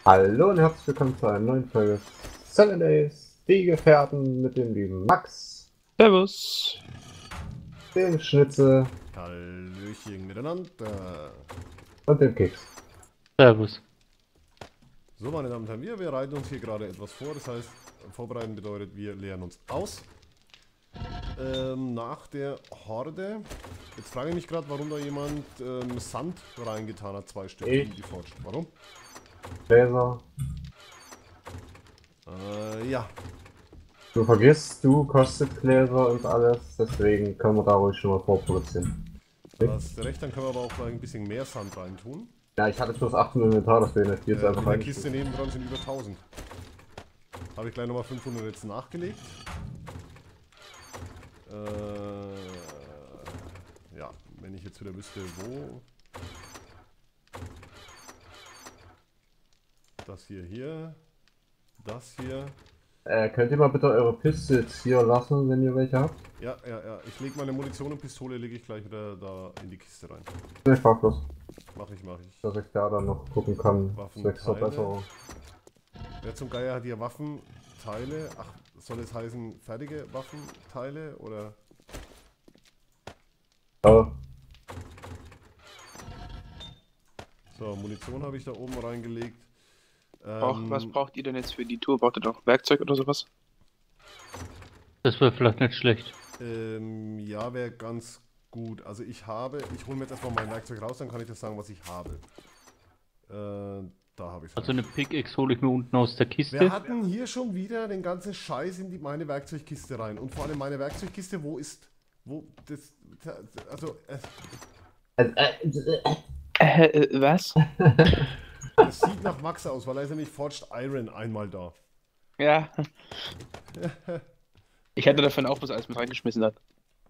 Hallo und herzlich willkommen zu einer neuen Folge 7 Days, die Gefährten mit dem lieben Max, Servus. dem Schnitzel Hallöchen miteinander. und dem Keks. Servus. So, meine Damen und Herren, wir bereiten uns hier gerade etwas vor. Das heißt, vorbereiten bedeutet, wir leeren uns aus. Nach der Horde. Jetzt frage ich mich gerade, warum da jemand Sand reingetan hat, 2 Stück in die Forge. Warum? Gläser. Ja. Du vergisst, du kostet Gläser und alles, deswegen können wir da ruhig schon mal vorproduzieren. Du hast recht, dann können wir aber auch gleich ein bisschen mehr Sand reintun. Ja, ich hatte bloß 8 im Inventar, deswegen hätte ich jetzt einfach In der rein. Kiste nebendran sind über 1000. Habe ich gleich nochmal 500 jetzt nachgelegt. Ja, wenn ich jetzt wieder wüsste, wo. Das hier, das hier. Könnt ihr mal bitte eure Pistols hier lassen, wenn ihr welche habt? Ja. Ich lege meine Munition und Pistole lege ich gleich wieder da in die Kiste rein. Ne, ich frag bloß, Mach ich. dass ich da dann noch gucken kann, Waffenteile. zwecks Verbesserung. Wer zum Geier hat hier Waffenteile? Ach, soll es heißen fertige Waffenteile oder? Ja, So, Munition habe ich da oben reingelegt. Was braucht ihr denn jetzt für die Tour? Braucht ihr noch Werkzeug oder sowas? Das wäre vielleicht nicht schlecht. Ja, wäre ganz gut. Also ich hole mir jetzt erstmal mein Werkzeug raus, dann kann ich das sagen, was ich habe. Da habe ich es. Also eine Pickaxe hole ich mir unten aus der Kiste. Wir hatten hier schon wieder den ganzen Scheiß in meine Werkzeugkiste rein. Und vor allem meine Werkzeugkiste, Was? das sieht nach Max aus, weil er ist nämlich Forged Iron einmal da. Ja. Ich hätte davon auch was alles mit reingeschmissen hat.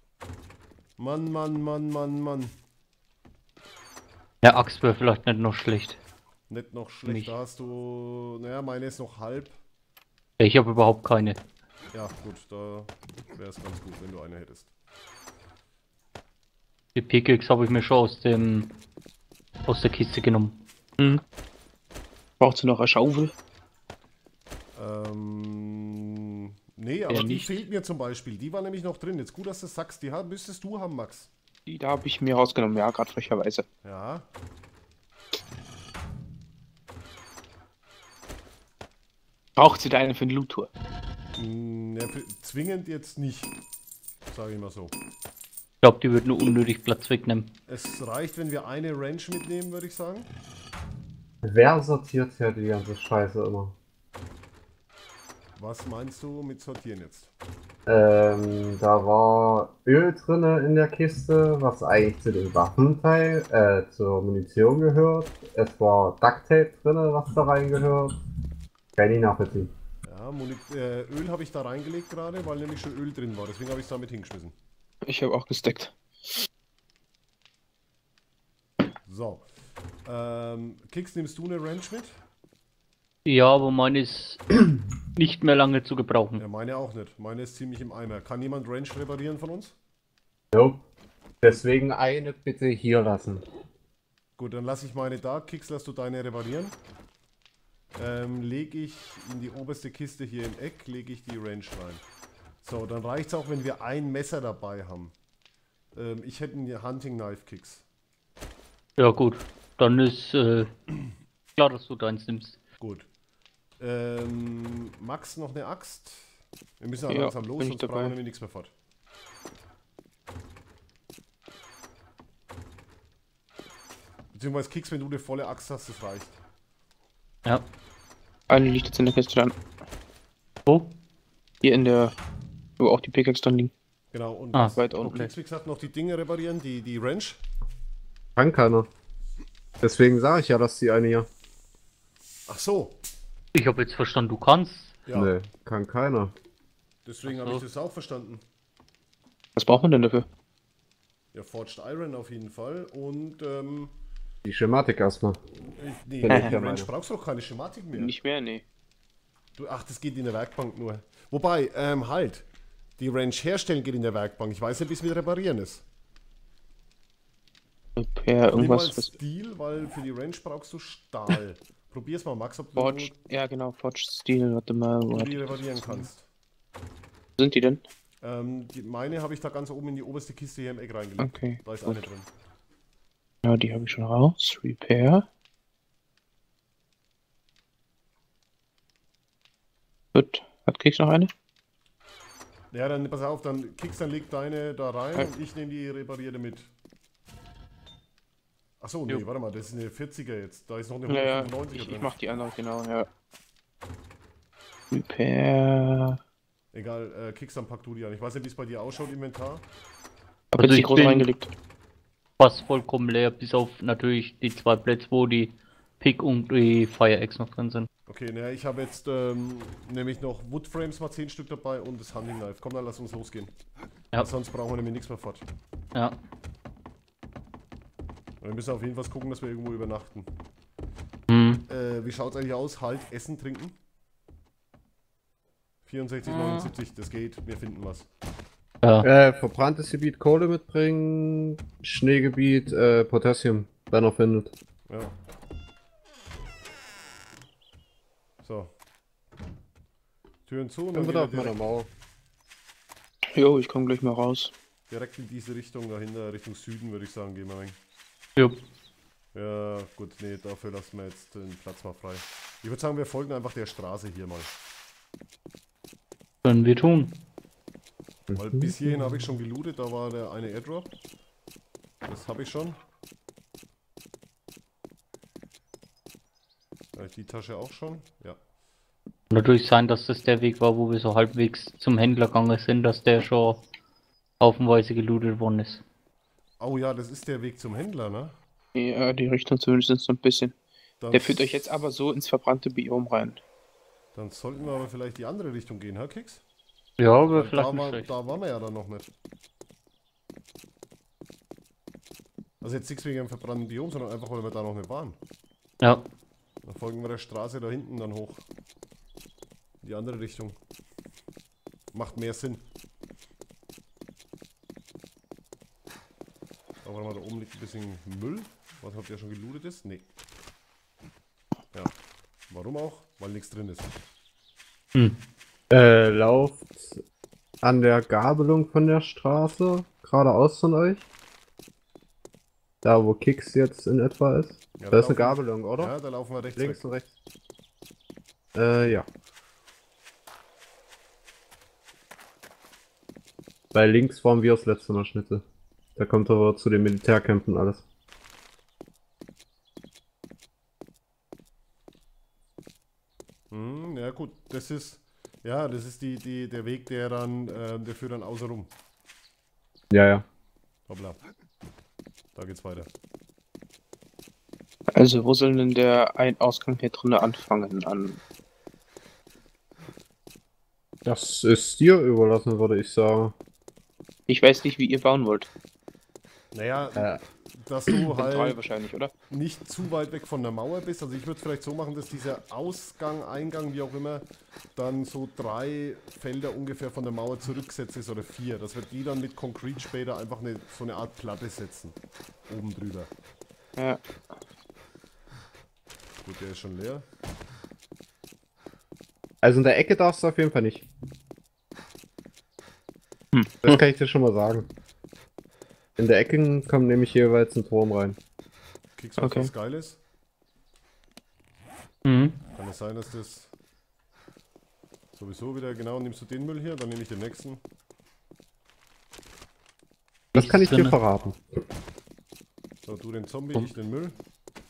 Mann. Ja, Axt wäre vielleicht nicht noch schlecht. Nicht noch schlecht, Nicht. da hast du... Naja, meine ist noch halb. Ich habe überhaupt keine. Ja, gut, da wäre es ganz gut, wenn du eine hättest. Die Pickaxe habe ich mir schon aus der Kiste genommen. Braucht ihr noch eine Schaufel? Nee, aber Ja, die nicht. fehlt mir zum Beispiel. Die war nämlich noch drin. Jetzt gut, dass du das sagst. Die müsstest du haben, Max. Die da habe ich mir rausgenommen, ja, gerade frecherweise. Ja. Braucht sie da eine für eine Loot-Tour? Zwingend jetzt nicht. Sage ich mal so. Ich glaube, die würden nur unnötig Platz wegnehmen. Es reicht, wenn wir eine Wrench mitnehmen, würde ich sagen. wer sortiert hier die ganze Scheiße immer? Was meinst du mit sortieren jetzt? Da war Öl drinne in der Kiste, was eigentlich zu dem Waffenteil, zur Munition gehört. Es war Duct Tape drinne, was da reingehört. Kann ich nachvollziehen. Ja, Öl habe ich da reingelegt gerade, weil nämlich schon Öl drin war. Deswegen habe ich es damit hingeschmissen. Ich habe auch gesteckt. So. Kicks, nimmst du eine Wrench mit? Ja, aber meine ist nicht mehr lange zu gebrauchen. Ja, meine auch nicht. Meine ist ziemlich im Eimer. Kann jemand Wrench reparieren von uns? Nope. Deswegen eine bitte hier lassen. Gut, dann lasse ich meine da. Kicks, lass du deine reparieren. Lege ich in die oberste Kiste hier im Eck, lege ich die Wrench rein. So, dann reicht es auch, wenn wir ein Messer dabei haben. Ich hätte einen Hunting Knife, Kicks. Ja gut, dann ist klar, dass du deins nimmst. Gut. Max, noch eine Axt? Wir müssen Ja, langsam los, bin ich sonst dabei. brauchen wir nichts mehr fort. Beziehungsweise Kicks, wenn du eine volle Axt hast, das reicht. Ja. Eine liegt jetzt in der Kiste dann. Wo? Hier in der, wo auch die Pickaxe dann liegen. Genau, und weiter und unten. Kicks, wie gesagt, noch die Dinge reparieren, die Wrench. Kann keiner. Deswegen sage ich ja, dass die eine hier. Ach so. Ich habe jetzt verstanden, du kannst. Ja, Nee, kann keiner. deswegen Ach habe so. ich das auch verstanden. Was braucht man denn dafür? Ja, Forged Iron auf jeden Fall. Und, Die Schematik erstmal. nee, Bin ich die der Wrench Meinung. brauchst du doch keine Schematik mehr. Nicht mehr, nee. Ach, das geht in der Werkbank nur. Wobei, halt. Die Wrench herstellen geht in der Werkbank. Ich weiß nicht, wie es mit Reparieren ist. Per Nimm mal irgendwas. Steel, weil für die Wrench brauchst du Stahl. Probier's mal, Max, ob Forge, ja genau, Forge Steel, warte mal, wo die reparieren kannst. sind die denn? Meine habe ich da ganz oben in die oberste Kiste hier im Eck reingelegt. Okay, Da ist gut. eine drin. Ja, die habe ich schon raus. Repair. Gut, kriegst du noch eine? Ja, dann pass auf, dann Kicks, dann leg deine da rein Ja. und ich nehme die reparierte mit. Achso, nee, Jo. warte mal, das ist eine 40er jetzt. Da ist noch eine Ja, ja, 195er ich drin. mach die andere, genau, ja. Repair. Egal, Kicks, dann pack du die an. Ich weiß nicht, wie es bei dir ausschaut, Inventar. Hab Also jetzt die ich große bin- reingelegt. Fast vollkommen leer, bis auf natürlich die 2 Plätze, wo die Pick und die Fire Axe noch drin sind. Okay, naja, ich habe jetzt nämlich noch Woodframes mal 10 Stück dabei und das Hunting Knife. Komm, dann lass uns losgehen. Ja. Weil sonst brauchen wir nämlich nichts mehr fort. Ja. Wir müssen auf jeden Fall gucken, dass wir irgendwo übernachten. Hm. Wie schaut's eigentlich aus? Halt, Essen, Trinken? 64, 79, das geht. Wir finden was. Ja. Verbranntes Gebiet Kohle mitbringen, Schneegebiet Potassium, wenn er findet. Ja. So. Türen zu und dann Dann gehen wird wir auf meiner direkt, Mauer. Jo, ich komme gleich mal raus. direkt in diese Richtung dahinter, Richtung Süden würde ich sagen, gehen wir rein. Jupp. Ja, gut, nee, dafür lassen wir jetzt den Platz mal frei. Ich würde sagen, wir folgen einfach der Straße hier mal. Können wir tun. Weil bis hierhin habe ich schon gelootet, da war der eine Airdrop. Das habe ich schon. Die Tasche auch schon, ja. Natürlich sein, dass das der Weg war, wo wir so halbwegs zum Händler gegangen sind, dass der schon haufenweise gelootet worden ist. Oh ja, das ist der Weg zum Händler, ne? Ja, die Richtung zumindest so ein bisschen. Dann, Der führt euch jetzt aber so ins verbrannte Biom rein. Dann sollten wir aber vielleicht die andere Richtung gehen, Herr Kicks? Ja, aber Weil vielleicht nicht schlecht. da waren wir ja dann noch nicht. Also jetzt nichts wegen dem verbrannten Biom, sondern einfach, weil wir da noch nicht waren. Ja. Dann folgen wir der Straße da hinten dann hoch. In die andere Richtung. Macht mehr Sinn. Aber mal, da oben liegt ein bisschen Müll. Was habt ihr schon gelootet ist? Nee. Ja. Warum auch? Weil nichts drin ist. Hm. Lauft an der Gabelung von der Straße geradeaus von euch. Da wo Kicks jetzt in etwa ist. Ja, Da ist eine laufen- Gabelung, oder? Ja, da laufen wir rechts Links weg. und rechts. Ja. Weil links waren wir das letzte Mal Schnitte. Da kommt aber zu den Militärkämpfen alles. Ja gut, das ist. Ja, das ist der Weg, der dann, der führt dann außer rum. Ja, ja. Hoppla. Da geht's weiter. Also, wo soll denn der Ausgang hier drinnen anfangen? Das ist dir überlassen, würde ich sagen. Ich weiß nicht, wie ihr bauen wollt. Naja, dass du Zentral halt wahrscheinlich, oder? nicht zu weit weg von der Mauer bist. Also ich würde es vielleicht so machen, dass dieser Ausgang, Eingang, wie auch immer, dann so 3 Felder ungefähr von der Mauer zurückgesetzt ist oder 4. Dass wir die dann mit Konkret später einfach so eine Art Platte setzen. Oben drüber. Ja. Gut, der ist schon leer. Also in der Ecke darfst du auf jeden Fall nicht. Das kann ich dir schon mal sagen. In der Ecke kommt nämlich jeweils ein Turm rein. Kriegst du Okay. was Geiles? Mhm. Kann es sein, dass das sowieso wieder, genau, nimmst du den Müll hier, dann nehme ich den nächsten. Das kann ich dir drinne. verraten. So, du den Zombie, ich den Müll.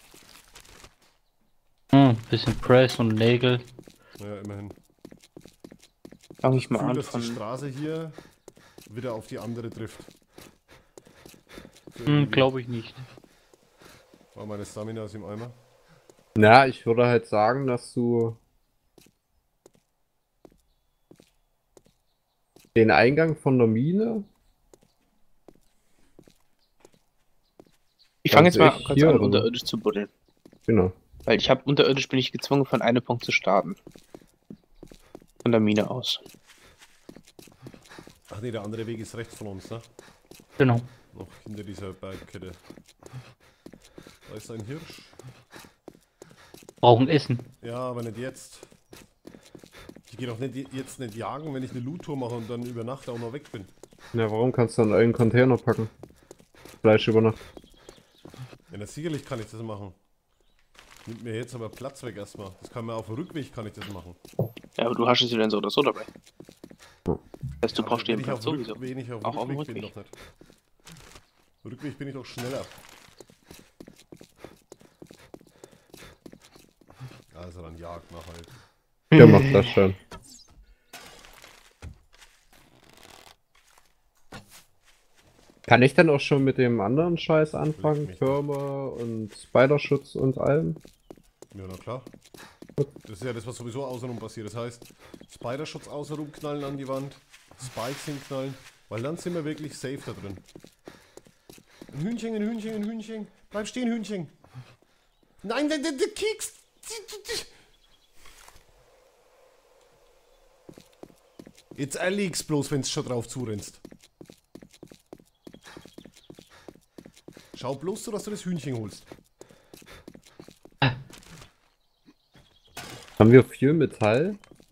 Bisschen Press und Nägel. Naja, immerhin. Fange ich mal Gefühl, an dass die von. Straße hier wieder auf die andere trifft. So irgendwie Glaube ich nicht. war meine Stamina ist im Eimer. Na, ich würde halt sagen, dass du den Eingang von der Mine. Ich fange jetzt mal Also ich kurz hier, an, oder? unterirdisch zu buddeln. Genau. Weil unterirdisch bin ich gezwungen, von einem Punkt zu starten. Von der Mine aus. Ach nee, der andere Weg ist rechts von uns, ne? Genau. Noch hinter dieser Bergkette. Da ist ein Hirsch. Brauchen Essen. Ja, aber nicht jetzt. Ich gehe doch nicht jetzt nicht jagen, wenn ich eine Loot-Tour mache und dann über Nacht auch noch weg bin. Ja, warum kannst du dann einen Container packen? Fleisch über Nacht. Ja, na, sicherlich kann ich das machen. Nimmt mir jetzt aber Platz weg erstmal. Das kann mir auf dem Rückweg kann ich das machen. Ja, aber du hast es ja dann so oder so dabei. Ja. Das heißt, du Ja, brauchst den wenn ich Platz auf sowieso. Wenn ich auf Auch auf dem Rückweg bin, Rückweg. doch nicht. Rückweg bin ich doch schneller. Also dann jagt mal halt. Der macht das schon. Kann ich dann auch schon mit dem anderen Scheiß anfangen? Nicht. Türme und Spiderschutz und allem? Ja, na klar. Das ist ja das, was sowieso außenrum passiert. Das heißt, Spiderschutz außenrum knallen an die Wand, Spikes hinknallen, weil dann sind wir wirklich safe da drin. Ein Hühnchen, ein Hühnchen, ein Hühnchen. Bleib stehen, Hühnchen. Nein, der Keks. Jetzt erleg's bloß, wenn's schon drauf zurennst. Schau bloß so, dass du das Hühnchen holst. Haben wir viel Metall?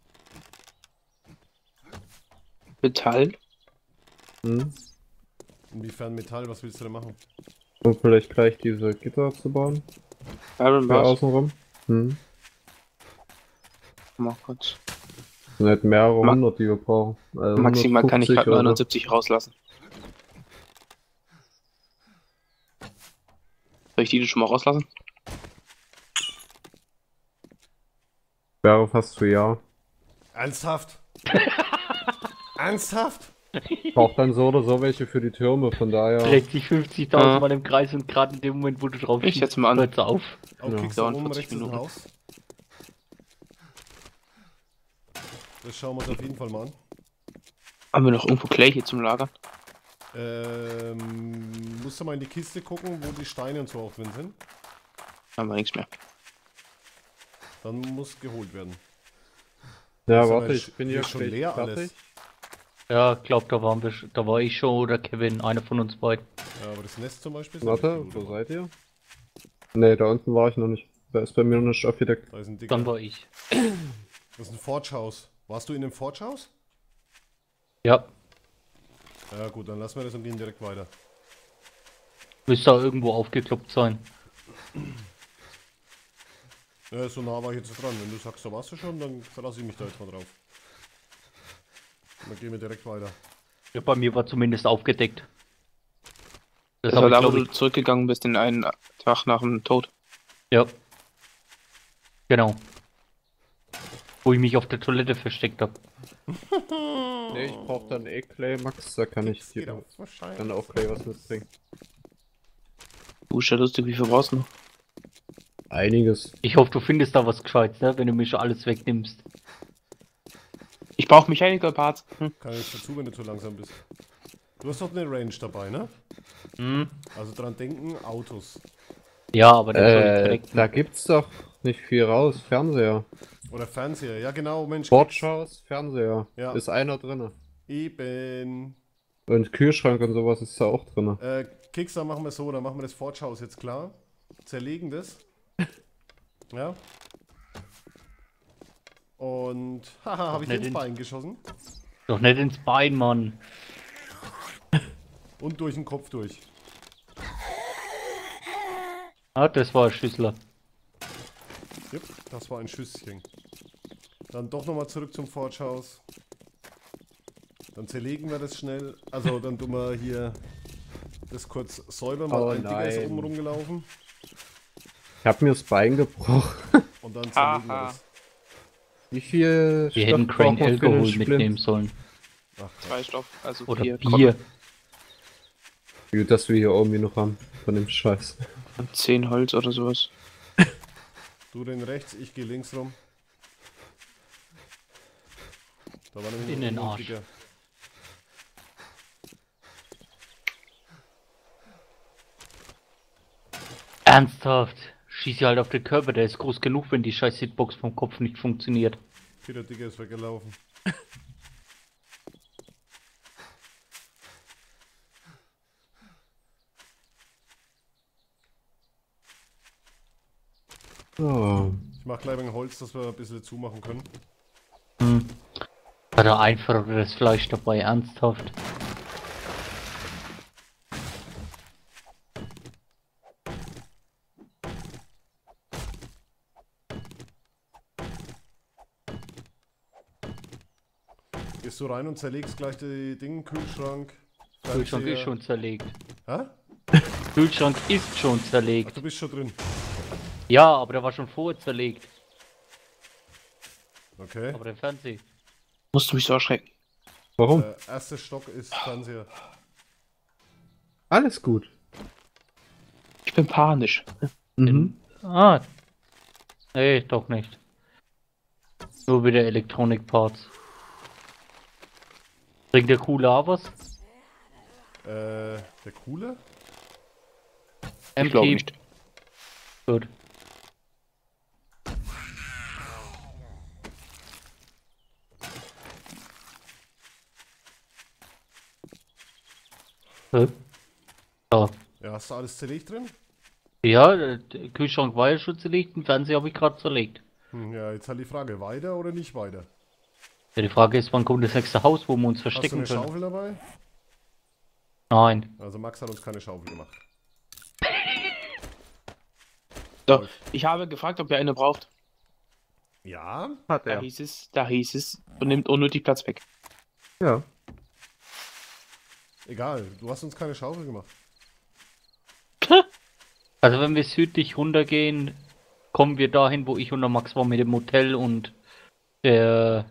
Metall. Hm? Inwiefern Metall, was willst du da machen? Um vielleicht gleich diese Gitter zu bauen? Iron Für Bars. außenrum? Hm. Mal kurz. Das sind halt mehrere Ma- hundert, die wir brauchen. Also Maximal kann ich 150 gerade oder so. 79 rauslassen. Soll ich die schon mal rauslassen? Wäre fast zu ja. Ernsthaft? Ernsthaft? Braucht dann so oder so welche für die Türme, von daher. Dreht sich 50.000 Mal im Kreis und gerade in dem Moment, wo du drauf Ich schießt, setz mal an. hört's auf. Auch Ja. kriegst du oben 42 rechts ist ein Minuten. Haus. Das schauen wir uns auf jeden Fall mal an. Haben wir noch irgendwo Clay hier zum Lagern? Musst du mal in die Kiste gucken, wo die Steine und so auch drin sind. Haben wir nichts mehr. Dann muss geholt werden. Ja, Ist aber warte, ich bin hier hier schon gleich leer fertig. alles. Ja, glaub, da waren wir, da war ich schon oder Kevin, einer von uns beiden. Ja, aber das Nest zum Beispiel ist Warte, nicht gut, wo seid ihr? Ne, da unten war ich noch nicht. Da ist bei mir noch nicht aufgedeckt. Da ist ein dicker. Dann war ich. Das ist ein Forge-Haus. Warst du in dem Forge-Haus? Ja, Ja gut, dann lassen wir das und gehen direkt weiter. müsste da irgendwo aufgekloppt sein. Ja, so nah war ich jetzt dran. Wenn du sagst, da warst du schon, dann verlasse ich mich da jetzt mal drauf. Dann gehen wir direkt weiter. Ja, bei mir war zumindest aufgedeckt. Das Das war habe da, ich, wo glaube du zurückgegangen bist, den einen Tag nach dem Tod. ich. Ja. Genau. Wo ich mich auf der Toilette versteckt habe. Ne, ich brauch dann eh Clay, Max, da kann ich Das geht dir auf. Wahrscheinlich. dann auch Clay was mitbringen. Du ist ja lustig, wie viel brauchst du noch? Einiges. Ich hoffe, du findest da was Gescheites, ne? Wenn du mir schon alles wegnimmst. Ich brauche Mechanical Parts. Kann ich dazu, wenn du zu langsam bist. Du hast doch eine Range dabei, ne? Hm? Also dran denken, Autos. Ja, aber den soll ich direkt. Da gibt's doch nicht viel raus. Fernseher. Oder Fernseher. Ja genau, Mensch. Sporthaus, Fernseher. Ja. Ist einer drinne. Eben. Und Kühlschrank und sowas ist da auch drinne. Kicks, dann machen wir so, dann machen wir das Forge-Haus jetzt klar. Zerlegen das. Ja. Und, haha, habe ich nicht ins ins- Bein geschossen. Doch nicht ins Bein, Mann. Und durch den Kopf durch. Ah, das war ein Schüssler. Jupp, das war ein Schüsschen. Dann doch nochmal zurück zum Forge-Haus. Dann zerlegen wir das schnell. Also dann tun wir hier das kurz säubern, weil Oh ein Digger ist nein. oben rumgelaufen. Ich hab mir das Bein gebrochen. Und dann zerlegen wir Aha. das. Wie viel Wir hätten Stoff Crane braucht man für den Alkohol Splint? mitnehmen sollen. Ach, 2 Stoff, also Oder 4 Bier. Gut, dass wir hier irgendwie noch haben. Von dem Scheiß. und 10 Holz oder sowas. du den rechts, ich gehe links rum. Da war nämlich In noch den ein Arsch. Digger. Ernsthaft. Schieß ja halt auf den Körper, der ist groß genug, wenn die scheiß Hitbox vom Kopf nicht funktioniert. Okay, der Digger ist weggelaufen. So. Ich Ich mach gleich ein Holz, dass wir ein bisschen zumachen können. Hm. War da einfacheres Fleisch dabei, ernsthaft. Gehst du rein und zerlegst gleich die Dinge, Kühlschrank. Kühlschrank Fernseher. ist schon zerlegt. Hä? Kühlschrank ist schon Ach, zerlegt. du bist schon drin. Ja, aber der war schon vorher zerlegt. Okay. Aber der Fernseher. Musst du mich so erschrecken. Warum? Erster Stock ist Fernseher. Alles gut. Ich bin panisch. Mhm. Ah. Nee, doch nicht. Nur wieder Elektronik-Parts. Bringt der coole auch was? Der coole? Ich glaube nicht. Gut. So. Ja, hast du alles zerlegt drin? Ja, der Kühlschrank war ja schon zerlegt, den Fernseher habe ich gerade zerlegt. Ja, jetzt halt die Frage, weiter oder nicht weiter? Ja, die Frage ist, wann kommt das nächste Haus, wo wir uns Hast du verstecken eine können? Schaufel dabei? Nein. Also Max hat uns keine Schaufel gemacht. So, ich habe gefragt, ob ihr eine braucht. Ja? Hat Da er. hieß es, und nimmt unnötig Platz weg. Ja. Egal, du hast uns keine Schaufel gemacht. Also wenn wir südlich runtergehen, kommen wir dahin, wo ich und der Max waren mit dem Hotel und der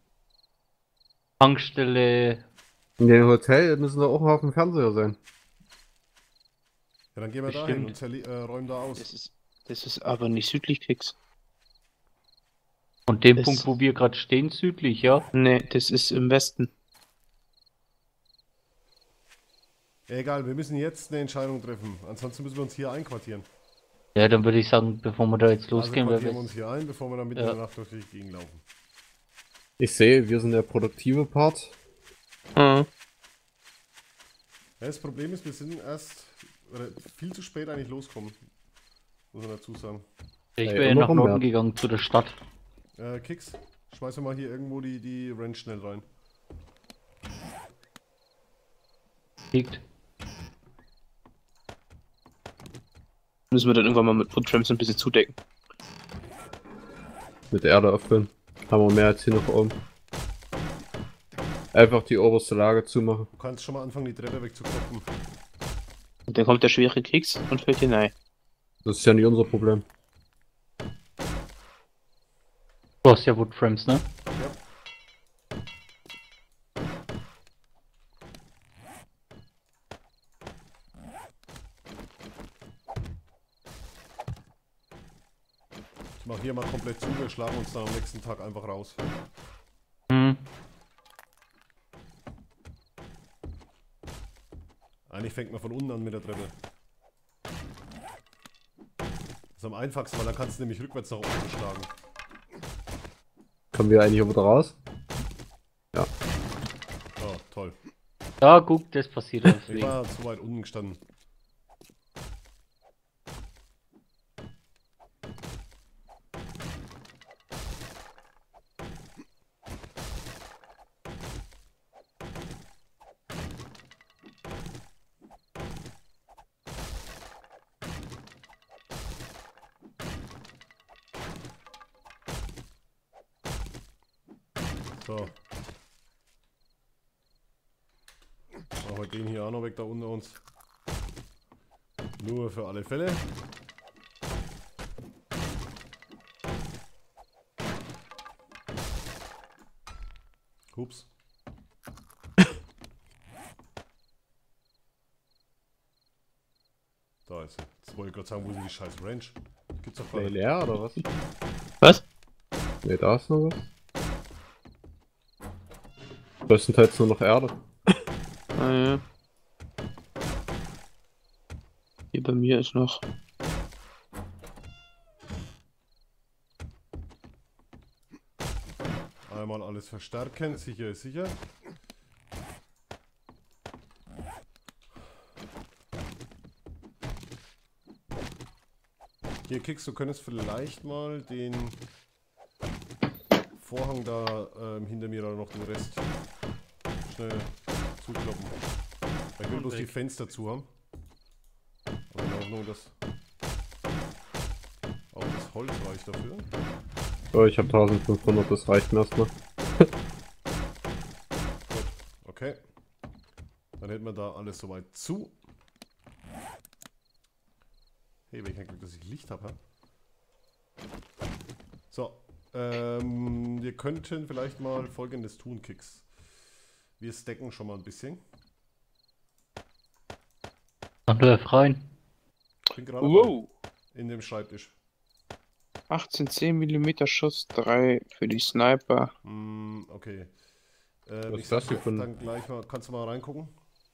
Tankstelle. In dem Hotel müssen wir auch auf dem Fernseher sein. Ja, dann gehen wir Bestimmt. dahin und räumen da aus. Das ist aber nicht südlich, Keks. Und dem Das- Punkt, wo wir gerade stehen, südlich, ja? Nee, das ist im Westen. Egal, wir müssen jetzt eine Entscheidung treffen. Ansonsten müssen wir uns hier einquartieren. Ja, dann würde ich sagen, bevor wir da jetzt Also losgehen, quartieren wir wir uns hier ein, bevor wir dann mitten Ja. in der Nacht durch die Gegend laufen. Ich sehe, wir sind der produktive Part. Mhm. Ja, das Problem ist, wir sind erst viel zu spät eigentlich losgekommen. Muss man dazu sagen. ich Ey, wäre immer nach Norden rumwärts. gegangen gegangen zu der Stadt. Kicks, schmeiß mir mal hier irgendwo die Ranch schnell rein. Liegt. Müssen wir dann irgendwann mal mit Footramps ein bisschen zudecken. Mit Erde öffnen. Haben wir mehr als hier noch oben. Einfach die oberste Lage zumachen. Du kannst schon mal anfangen, die Treppe wegzuklopfen. Und dann kommt der schwere Keks und fällt hinein. Das ist ja nicht unser Problem. Du hast ja Woodframes, ne? Ja. Ich mach hier mal komplett zu, wir schlagen uns dann am nächsten Tag einfach raus. Hm. Eigentlich fängt man von unten an mit der Treppe. Das ist am einfachsten, weil dann kannst du nämlich rückwärts nach oben schlagen. Kommen wir eigentlich auch wieder raus? Oh, toll. Ja, guck, das passiert Ich deswegen. war zu weit unten gestanden. So. Machen wir den hier auch noch weg da unter uns. Nur für alle Fälle. Ups. Da ist sie. Jetzt wollte ich gerade sagen, wo ist denn die scheiß Ranch? Gibt's doch gar Nee, nicht. leer oder was? Was? Ne, da ist noch was. Größtenteils nur noch Erde. Ah, ja. Hier bei mir ist noch. Einmal alles verstärken, sicher ist sicher. Hier, Kicks, du könntest vielleicht mal den Vorhang da hinter mir oder noch den Rest schnell zukloppen. Ich will bloß die Fenster zu haben. Aber in Ordnung, dass auch das Holz reicht dafür. So, ich habe 1500, das reicht mir erstmal. Gut, okay. Dann hätten wir da alles soweit zu. Hey, welcher Glück, dass ich Licht habe, hä? So, wir könnten vielleicht mal Folgendes tun, Kicks. Wir stacken schon mal ein bisschen. Ach, du rein. Ich bin gerade Wow. in dem Schreibtisch. 18 10 mm Schuss, 3 für die Sniper. Okay. Was Ich ist das sag hier für ein- dann gleich mal, kannst du mal reingucken?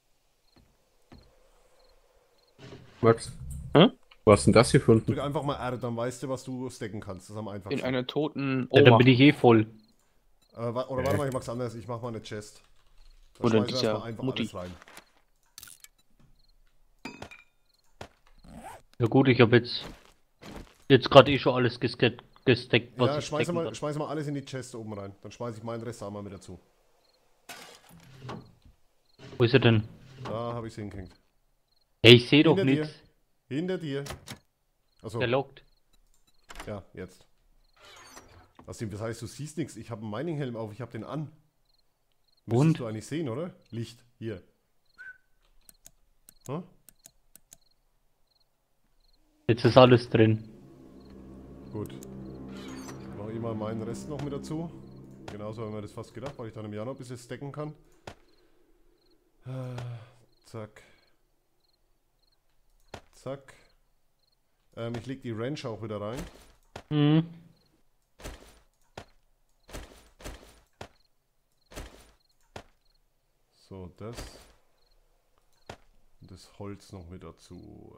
Max? Hä? Was ist denn das hier für ein... Drück einfach mal R, dann weißt du, was du stacken kannst. Das ist am In einfachsten. einer toten Ja, Oma. dann bin ich eh voll. Oder warte mal, ich mach's anders. Ich mach mal eine Chest. Da Oder schmeißen wir dieser erstmal einfach Mutti. alles rein. Ja gut, ich habe jetzt gerade eh schon alles gesteckt, was Ja, ich schmeiß stecken mal, kann. schmeiß mal alles in die Chest oben rein. Dann schmeiß ich meinen Rest auch mal mit dazu. Wo ist er denn? Da habe ich's hingehängt. Hey, ich sehe doch Hinter dir. nichts. Hinter dir. Achso, Der lockt. ja, jetzt. Was heißt, du siehst nichts? Ich habe einen Mining-Helm auf, ich habe den an. Müsstest Und? du eigentlich sehen, oder? Licht, hier. Hm? Jetzt ist alles drin. Gut. Mache ich mal meinen Rest noch mit dazu. Genauso haben wir das fast gedacht, weil ich dann im Jahr noch ein bisschen stacken kann. Zack. Zack. Ich leg die Wrench auch wieder rein. Mhm. So, das. Und das Holz noch mit dazu.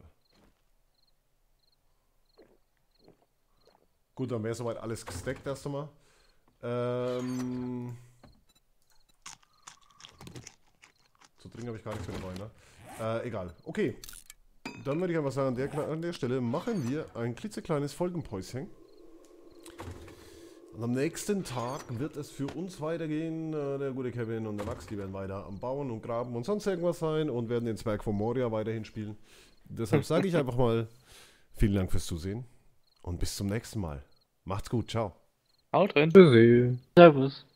Gut, dann wäre soweit alles gestackt erst einmal. Zu trinken habe ich gar nichts mehr dabei, ne? Egal. Okay. Dann würde ich einfach sagen, an der Stelle machen wir ein klitzekleines Folgenpäuschen. Und am nächsten Tag wird es für uns weitergehen. Der gute Kevin und der Max, die werden weiter am Bauen und Graben und sonst irgendwas sein und werden den Zwerg von Moria weiterhin spielen. Deshalb sage ich einfach mal, vielen Dank fürs Zusehen und bis zum nächsten Mal. Macht's gut, ciao. Haut drin. Tschüssi. Servus.